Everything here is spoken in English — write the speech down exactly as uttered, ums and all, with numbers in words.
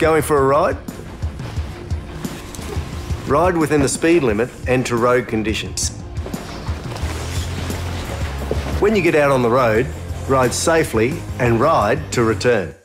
Going for a ride? Ride within the speed limit and to road conditions. When you get out on the road, ride safely and ride to return.